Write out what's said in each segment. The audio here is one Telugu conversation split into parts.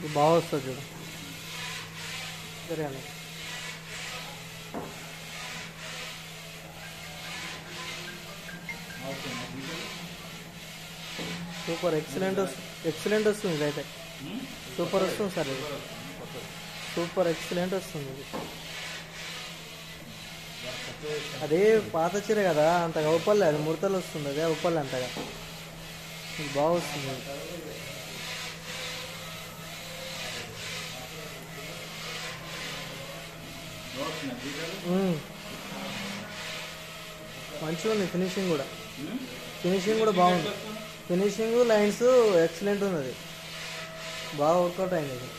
బాగా వస్తుంది చూడు. సరే అన్న. సూపర్ ఎక్సలెంట్ వస్తుంది ఇదైతే. సూపర్ వస్తుంది సార్ ఇది. సూపర్ ఎక్సలెంట్ వస్తుంది ఇది. అదే పాత చీర కదా, అంతగా అవుపల్లే, అది ముడతలు వస్తుంది, అదే అవుపల్లే అంతగా. ఇది బాగా వస్తుంది. మంచిగా ఉంది ఫినిషింగ్ కూడా బాగుంది. ఫినిషింగ్ లైన్స్ ఎక్సలెంట్ ఉన్నది, బాగా వర్కౌట్ అయింది ఇది.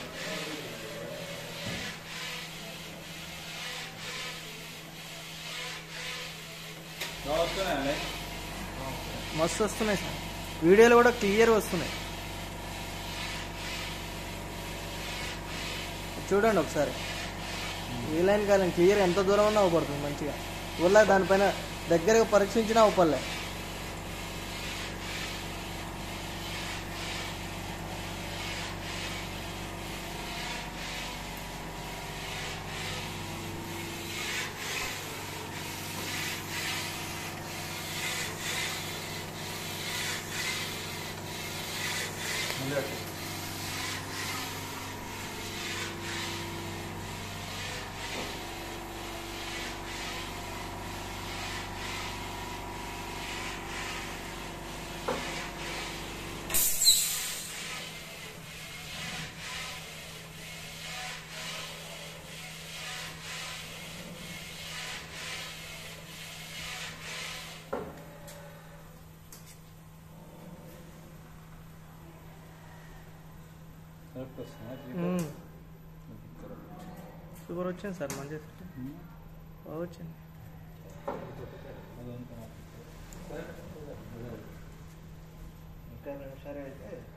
మస్తు వస్తున్నాయి సార్, వీడియోలు కూడా క్లియర్ వస్తున్నాయి. చూడండి ఒకసారి, ఈ లైన్ కాలం క్లియర్ ఎంత దూరం ఉన్నా అవపడుతుంది మంచిగా. ఊళ్ళో దానిపైన దగ్గరగా పరీక్షించినా అవపడలే. సూపర్ వచ్చింది సార్, మంచిగా బాగా వచ్చింది. సరే అయితే